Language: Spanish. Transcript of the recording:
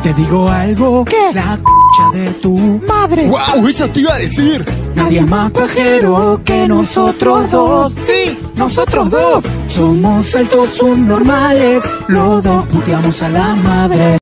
Te digo algo, ¿qué? La de tu madre. ¡Wow! ¡Eso te iba a decir! Nadie es más pajero que nosotros dos. Sí, nosotros dos. Somos altos subnormales, los dos puteamos a la madre.